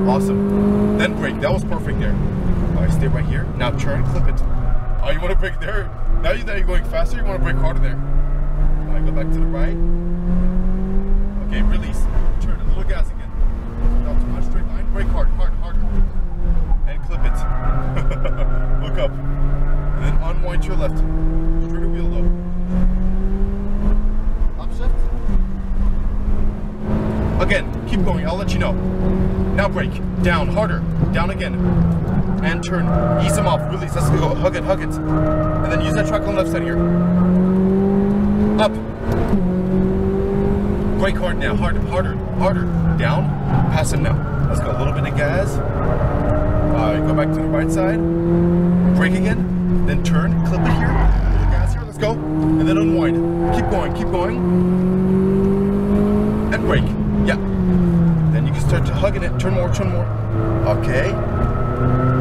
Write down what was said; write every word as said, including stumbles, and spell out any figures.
Awesome. Then brake. That was perfect there. All right, stay right here. Now turn, clip it. Oh, you want to brake there? Now you know you're going faster, you want to brake harder there. All right, go back to the right. Okay, release. Turn, a little gas again. Not too much, straight line. Brake hard, hard, harder. And clip it. Look up. And then unwind to your left. Straighter wheel low. Upshift. Again, keep going, I'll let you know. Now brake. Down, harder. Down again. And turn. Ease them off. Release. Let's go. Hug it, hug it. And then use that track on the left side here. Up. Brake hard now. Harder, harder, harder. Down. Pass him now. Let's go. A little bit of gas. Uh, go back to the right side. Brake again. Then turn. Clip it here. A little gas here. Let's go. And then unwind. Keep going. Keep going. And brake. Yeah. Then you can start to hugging it. Turn more. Turn more. Okay.